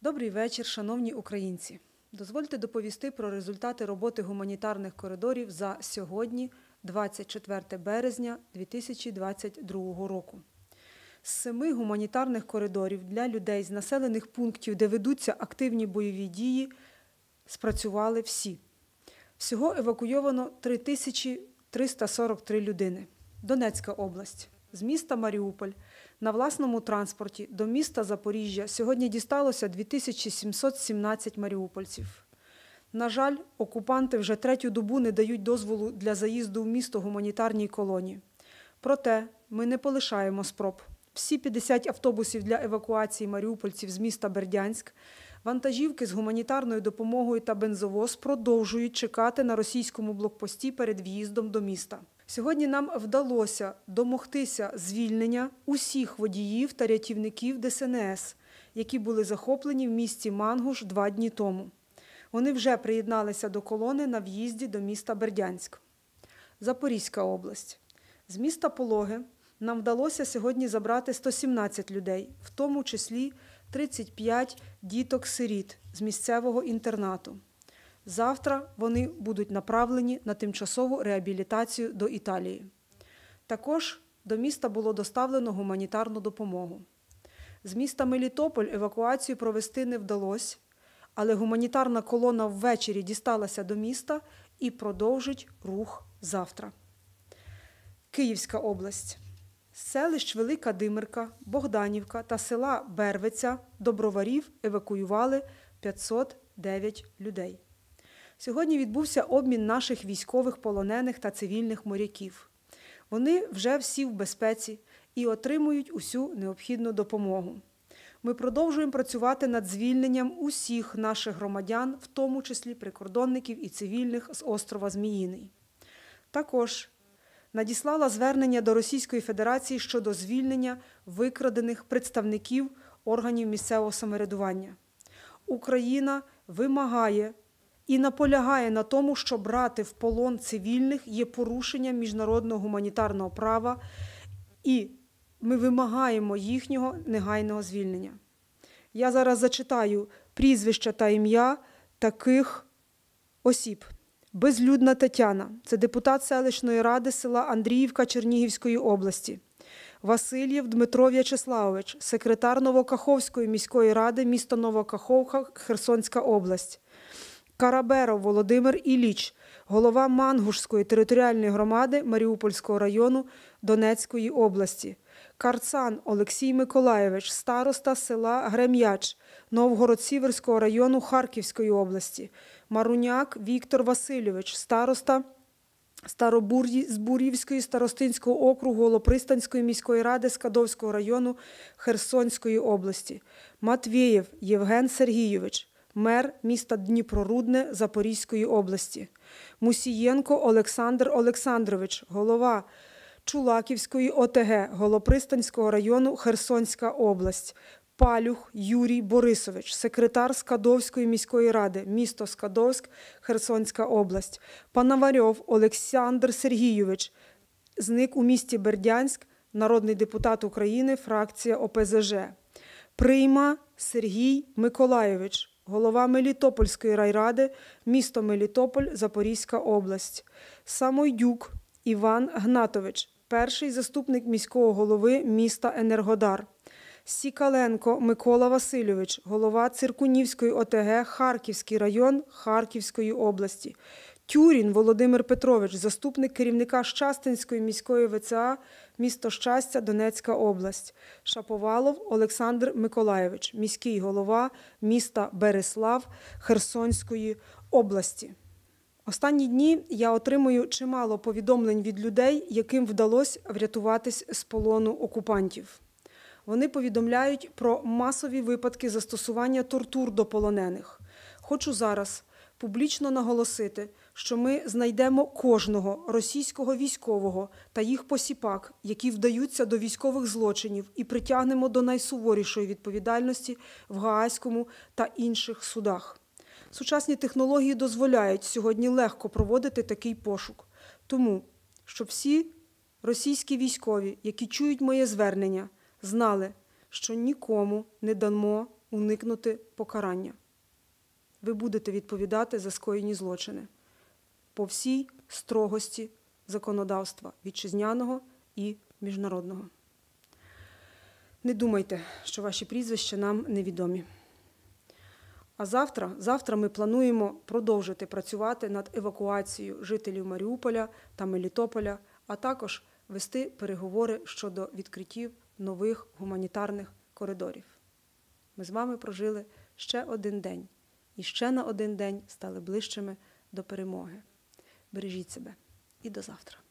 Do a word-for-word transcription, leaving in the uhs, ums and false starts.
Добрий вечір, шановні українці. Дозвольте доповісти про результати роботи гуманітарних коридорів за сьогодні, двадцять четверте березня дві тисячі двадцять другого року. З семи гуманітарних коридорів для людей з населених пунктів, де ведуться активні бойові дії, спрацювали всі. Всього евакуйовано три тисячі триста сорок три людини. Донецька область. З міста Маріуполь на власному транспорті до міста Запоріжжя сьогодні дісталося дві тисячі сімсот сімнадцять маріупольців. На жаль, окупанти вже третю добу не дають дозволу для заїзду в місто гуманітарній колоні. Проте ми не полишаємо спроб. Всі п'ятдесят автобусів для евакуації маріупольців з міста Бердянськ, вантажівки з гуманітарною допомогою та бензовоз продовжують чекати на російському блокпості перед в'їздом до міста. Сьогодні нам вдалося домогтися звільнення усіх водіїв та рятівників Де Ес Ен Ес, які були захоплені в місті Мангуш два дні тому. Вони вже приєдналися до колони на в'їзді до міста Бердянськ. Запорізька область. З міста Пологи нам вдалося сьогодні забрати сто сімнадцять людей, в тому числі тридцять п'ять діток-сиріт з місцевого інтернату. Завтра вони будуть направлені на тимчасову реабілітацію до Італії. Також до міста було доставлено гуманітарну допомогу. З міста Мелітополь евакуацію провести не вдалося, але гуманітарна колона ввечері дісталася до міста і продовжить рух завтра. Київська область. З селищ Велика Димирка, Богданівка та села Бервиця до Броварів евакуювали п'ятсот дев'ять людей. Сьогодні відбувся обмін наших військових полонених та цивільних моряків. Вони вже всі в безпеці і отримують усю необхідну допомогу. Ми продовжуємо працювати над звільненням усіх наших громадян, в тому числі прикордонників і цивільних з острова Зміїний. Також надіслала звернення до Російської Федерації щодо звільнення викрадених представників органів місцевого самоврядування. Україна вимагає і наполягає на тому, що брати в полон цивільних є порушенням міжнародного гуманітарного права, і ми вимагаємо їхнього негайного звільнення. Я зараз зачитаю прізвища та ім'я таких осіб. Безлюдна Тетяна – це депутат селищної ради села Андріївка Чернігівської області. Васильєв Дмитро В'ячеславович, секретар Новокаховської міської ради, місто Новокаховка, Херсонська область. Караберов Володимир Ілліч, голова Мангушської територіальної громади Маріупольського району Донецької області. Карцан Олексій Миколайович, староста села Грем'яч Новгород-Сіверського району Харківської області. Маруняк Віктор Васильович, староста Старобур'ївської старостинського округу Голопристанської міської ради Скадовського району Херсонської області. Матвєєв Євген Сергійович, мер міста Дніпрорудне Запорізької області. Мусієнко Олександр Олександрович, голова Чулаківської О Те Ге Голопристанського району Херсонська область. Палюх Юрій Борисович, секретар Скадовської міської ради, місто Скадовськ, Херсонська область. Панаварьов Олександр Сергійович, зник у місті Бердянськ, народний депутат України, фракція О Пе Зе Же. Прийма Сергій Миколайович, голова Мелітопольської райради, місто Мелітополь, Запорізька область. Самойдюк Іван Гнатович, перший заступник міського голови міста Енергодар. Сікаленко Микола Васильович, голова Циркунівської О Те Ге, Харківський район Харківської області. Тюрін Володимир Петрович, заступник керівника Щастинської міської Ве Це А, місто Щастя, Донецька область. Шаповалов Олександр Миколайович, міський голова міста Береслав Херсонської області. Останні дні я отримую чимало повідомлень від людей, яким вдалося врятуватись з полону окупантів. Вони повідомляють про масові випадки застосування тортур до полонених. Хочу зараз публічно наголосити, що ми знайдемо кожного російського військового та їх посіпак, які вдаються до військових злочинів, і притягнемо до найсуворішої відповідальності в Гаазькому та інших судах. Сучасні технології дозволяють сьогодні легко проводити такий пошук. Тому, щоб всі російські військові, які чують моє звернення, знали, що нікому не дамо уникнути покарання. Ви будете відповідати за скоєні злочини по всій строгості законодавства вітчизняного і міжнародного. Не думайте, що ваші прізвища нам невідомі. А завтра, завтра ми плануємо продовжити працювати над евакуацією жителів Маріуполя та Мелітополя, а також вести переговори щодо відкриттів нових гуманітарних коридорів. Ми з вами прожили ще один день і ще на один день стали ближчими до перемоги. Бережіть себе і до завтра.